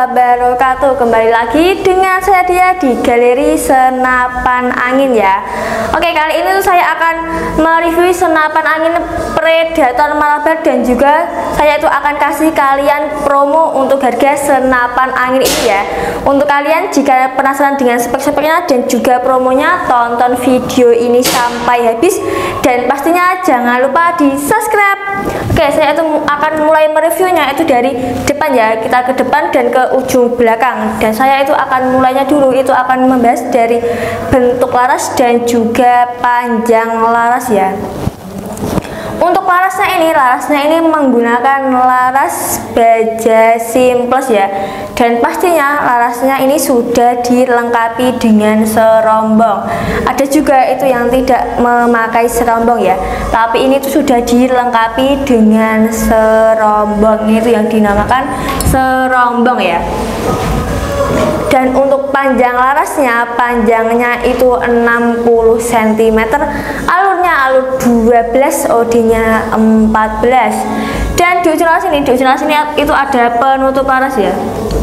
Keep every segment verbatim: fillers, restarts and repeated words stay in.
wabarakatuh. Kembali lagi dengan saya Dia di Galeri Senapan Angin ya. Oke, kali ini tuh saya akan mereview senapan angin Predator Malabar, dan juga saya itu akan kasih kalian promo untuk harga senapan angin ini ya. Untuk kalian jika penasaran dengan spek-speknya dan juga promonya, tonton video ini sampai habis dan pastinya jangan lupa di subscribe. Oke, saya itu akan mulai mereviewnya itu dari depan ya, kita ke depan dan ke ujung belakang, dan saya itu akan mulainya dulu itu akan membahas dari bentuk laras dan juga panjang laras ya. Untuk larasnya ini, larasnya ini menggunakan laras baja simples ya, dan pastinya larasnya ini sudah dilengkapi dengan serombong. Ada juga itu yang tidak memakai serombong ya, tapi ini tuh sudah dilengkapi dengan serombong, itu yang dinamakan serombong ya. Dan untuk panjang larasnya, panjangnya itu enam puluh sentimeter, alurnya alur dua belas, O D-nya empat belas. Dan di ujung laras ini, di ujung laras ini itu ada penutup laras ya.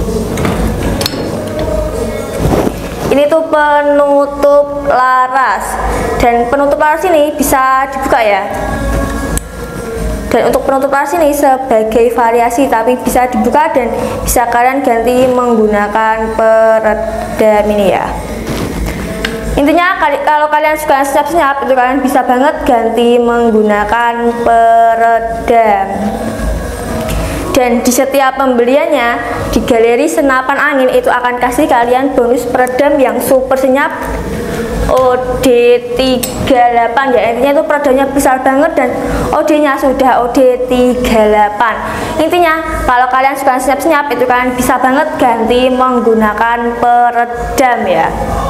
Ini tuh penutup laras, dan penutup laras ini bisa dibuka ya. Dan untuk penutup laras ini sebagai variasi, tapi bisa dibuka dan bisa kalian ganti menggunakan peredam ini ya. Intinya kalau kalian suka senyap-senyap, itu kalian bisa banget ganti menggunakan peredam. Dan di setiap pembeliannya di Galeri Senapan Angin itu akan kasih kalian bonus peredam yang super senyap O D tiga puluh delapan ya. Intinya itu peredamnya besar banget dan O D-nya sudah O D tiga puluh delapan. Intinya kalau kalian suka senyap-senyap, itu kalian bisa banget ganti menggunakan peredam ya.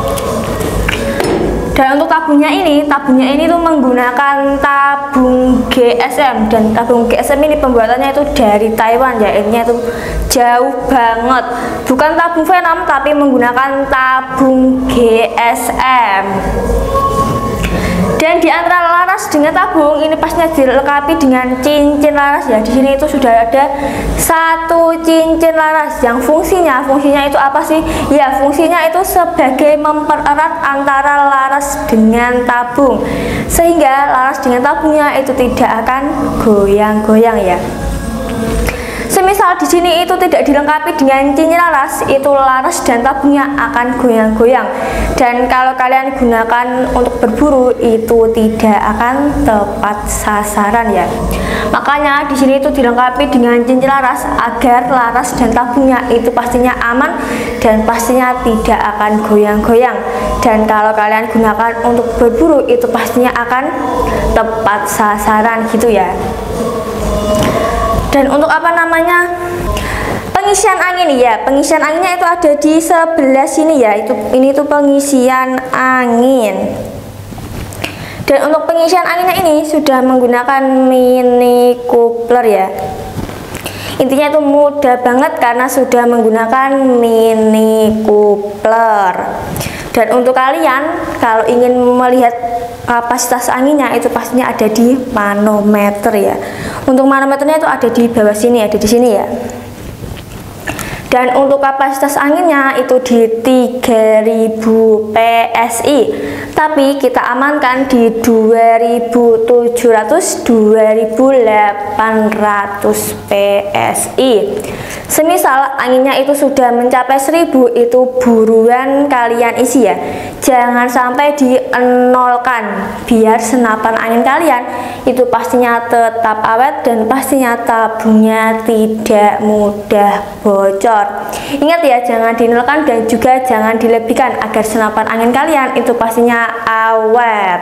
Dan untuk tabungnya ini, tabungnya ini tuh menggunakan tabung G S M, dan tabung G S M ini pembuatannya itu dari Taiwan ya. Ini tuh jauh banget, bukan tabung Venom tapi menggunakan tabung G S M. Dan di antara laras dengan tabung ini pastinya dilengkapi dengan cincin laras ya. Di sini itu sudah ada satu cincin laras yang fungsinya, fungsinya itu apa sih? Ya, fungsinya itu sebagai mempererat antara laras dengan tabung, sehingga laras dengan tabungnya itu tidak akan goyang-goyang ya. Semisal di sini itu tidak dilengkapi dengan cincin laras, itu laras dan tabungnya akan goyang-goyang. Dan kalau kalian gunakan untuk berburu, itu tidak akan tepat sasaran ya. Makanya di sini itu dilengkapi dengan cincin laras agar laras dan tabungnya itu pastinya aman dan pastinya tidak akan goyang-goyang. Dan kalau kalian gunakan untuk berburu, itu pastinya akan tepat sasaran gitu ya. Dan untuk apa namanya, pengisian angin ya, pengisian anginnya itu ada di sebelah sini ya. Itu ini tuh pengisian angin. Dan untuk pengisian anginnya ini sudah menggunakan mini coupler ya. Intinya itu mudah banget karena sudah menggunakan mini coupler. Dan untuk kalian kalau ingin melihat kapasitas anginnya, itu pastinya ada di manometer ya. Untuk manometernya itu ada di bawah sini, ada di sini ya. Dan untuk kapasitas anginnya itu di tiga ribu P S I, tapi kita amankan di dua ribu tujuh ratus sampai dua ribu delapan ratus P S I. Semisal anginnya itu sudah mencapai seribu, itu buruan kalian isi ya. Jangan sampai dienolkan, biar senapan angin kalian itu pastinya tetap awet dan pastinya tabungnya tidak mudah bocor. Ingat ya, jangan dinolkan dan juga jangan dilebihkan agar senapan angin kalian itu pastinya awet.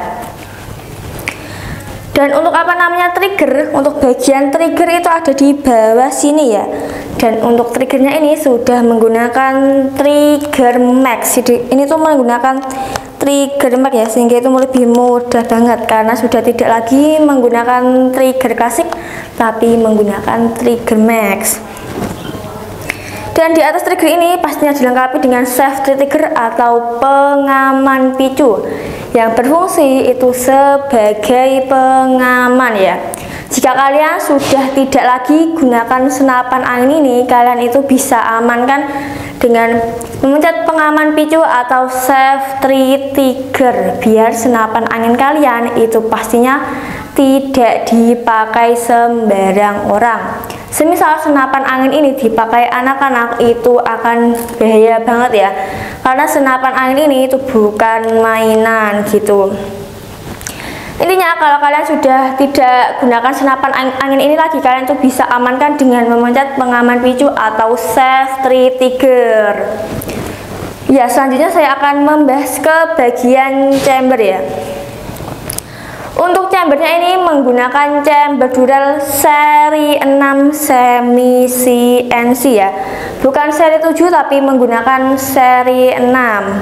Dan untuk apa namanya trigger, untuk bagian trigger itu ada di bawah sini ya. Dan untuk triggernya ini sudah menggunakan trigger max. Ini tuh menggunakan trigger max ya, sehingga itu lebih mudah banget karena sudah tidak lagi menggunakan trigger klasik tapi menggunakan trigger max. Dan di atas trigger ini pastinya dilengkapi dengan safety trigger atau pengaman picu yang berfungsi itu sebagai pengaman ya. Jika kalian sudah tidak lagi gunakan senapan angin ini, kalian itu bisa amankan dengan memencet pengaman picu atau safety trigger, biar senapan angin kalian itu pastinya tidak dipakai sembarang orang. Semisal senapan angin ini dipakai anak-anak, itu akan bahaya banget ya, karena senapan angin ini itu bukan mainan gitu. Intinya kalau kalian sudah tidak gunakan senapan angin ini lagi, kalian tuh bisa amankan dengan memencet pengaman picu atau safety trigger. Ya, selanjutnya saya akan membahas ke bagian chamber ya. Untuk chambernya ini menggunakan chamber dural seri enam semi C N C ya, bukan seri tujuh tapi menggunakan seri enam.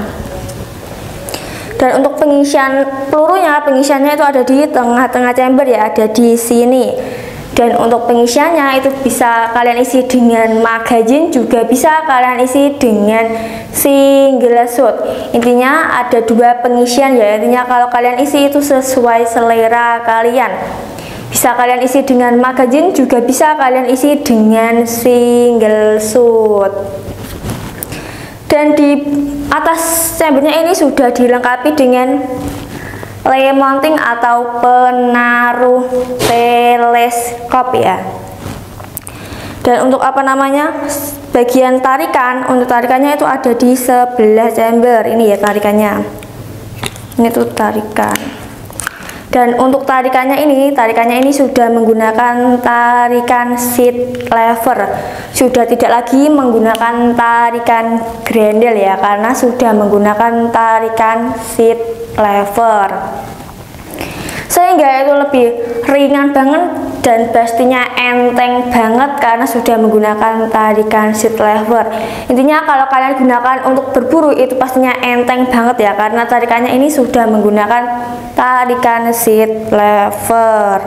Dan untuk pengisian pelurunya, pengisiannya itu ada di tengah-tengah chamber ya, ada di sini. Dan untuk pengisiannya itu bisa kalian isi dengan magazine, juga bisa kalian isi dengan single shot. Intinya ada dua pengisian ya, intinya kalau kalian isi itu sesuai selera kalian. Bisa kalian isi dengan magazine, juga bisa kalian isi dengan single shot. Dan di atas chambernya ini sudah dilengkapi dengan lay mounting atau penaruh teleskop ya. Dan untuk apa namanya, bagian tarikan, untuk tarikannya itu ada di sebelah chamber ini ya, tarikannya ini tuh tarikan. Dan untuk tarikannya ini, tarikannya ini sudah menggunakan tarikan seat lever, sudah tidak lagi menggunakan tarikan grendel ya, karena sudah menggunakan tarikan seat lever, sehingga itu lebih ringan banget dan pastinya enteng banget karena sudah menggunakan tarikan seat lever. Intinya kalau kalian gunakan untuk berburu itu pastinya enteng banget ya, karena tarikannya ini sudah menggunakan tarikan seat lever.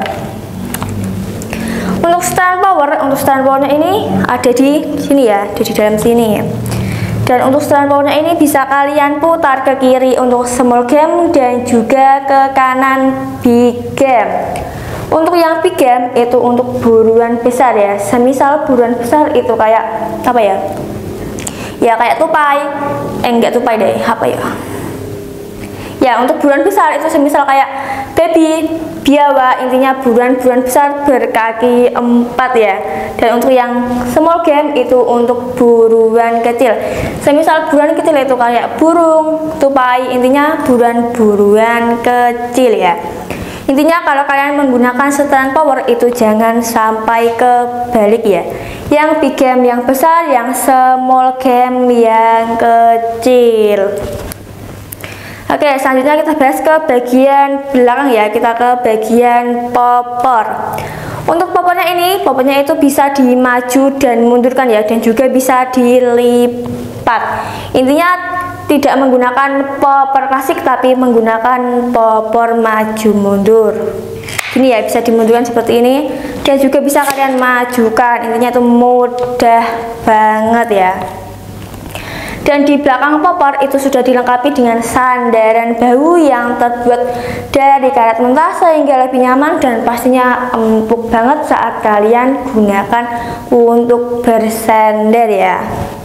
Untuk stand power, untuk stand powernya ini ada di sini ya, ada di dalam sini. Dan untuk stand powernya ini bisa kalian putar ke kiri untuk small game dan juga ke kanan big game. Untuk yang big game itu untuk buruan besar ya, semisal buruan besar itu kayak apa ya, ya kayak tupai, eh enggak tupai deh, apa ya, ya untuk buruan besar itu semisal kayak baby, biawak, intinya buruan-buruan besar berkaki empat ya. Dan untuk yang small game itu untuk buruan kecil, semisal buruan kecil itu kayak burung, tupai, intinya buruan-buruan kecil ya. Intinya kalau kalian menggunakan stand power itu jangan sampai kebalik ya, yang big game yang besar, yang small game yang kecil. Oke, selanjutnya kita bahas ke bagian belakang ya, kita ke bagian popor. Untuk popornya ini, popornya itu bisa dimaju dan mundurkan ya, dan juga bisa dilipat. Intinya tidak menggunakan popor klasik tapi menggunakan popor maju mundur. Ini ya, bisa dimundurkan seperti ini dan juga bisa kalian majukan. Intinya itu mudah banget ya. Dan di belakang popor itu sudah dilengkapi dengan sandaran bahu yang terbuat dari karet mentah sehingga lebih nyaman dan pastinya empuk banget saat kalian gunakan untuk bersandar ya.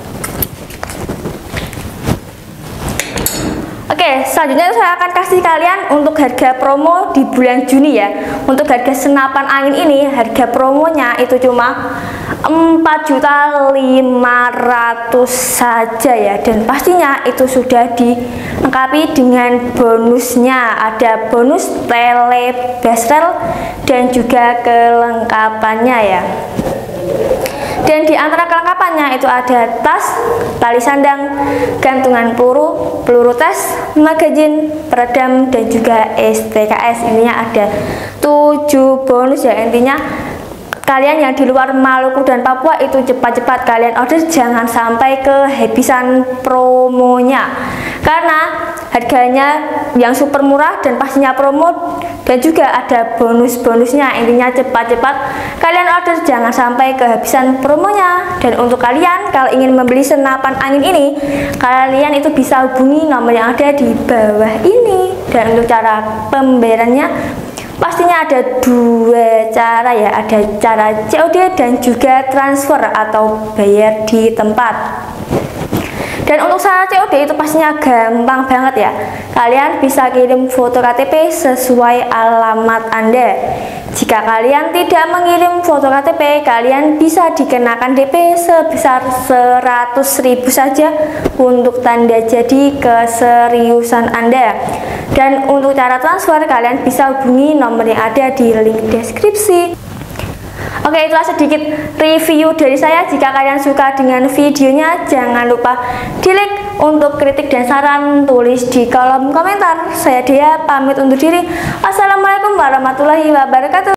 Oke, selanjutnya saya akan kasih kalian untuk harga promo di bulan Juni ya. Untuk harga senapan angin ini, harga promonya itu cuma empat juta lima ratus saja ya. Dan pastinya itu sudah dilengkapi dengan bonusnya. Ada bonus tele basrel dan juga kelengkapannya ya. Dan di antara kelengkapannya itu ada tas, tali sandang, gantungan peluru, peluru tes, magazine, peredam, dan juga S T K S. Intinya ada tujuh bonus ya. Intinya kalian yang di luar Maluku dan Papua itu cepat-cepat kalian order, jangan sampai kehabisan promonya. Karena harganya yang super murah dan pastinya promo dan juga ada bonus-bonusnya. Intinya cepat-cepat kalian order, jangan sampai kehabisan promonya. Dan untuk kalian kalau ingin membeli senapan angin ini, kalian itu bisa hubungi nomor yang ada di bawah ini. Dan untuk cara pembayarannya, pastinya ada dua cara ya, ada cara C O D dan juga transfer atau bayar di tempat. Dan untuk cara C O D itu pastinya gampang banget ya. Kalian bisa kirim foto K T P sesuai alamat Anda. Jika kalian tidak mengirim foto K T P, kalian bisa dikenakan D P sebesar seratus ribu saja untuk tanda jadi keseriusan Anda. Dan untuk cara transfer, kalian bisa hubungi nomor yang ada di link deskripsi. Oke, itulah sedikit review dari saya. Jika kalian suka dengan videonya, jangan lupa di like. Untuk kritik dan saran, tulis di kolom komentar. Saya Dea, pamit undur diri. Wassalamualaikum warahmatullahi wabarakatuh.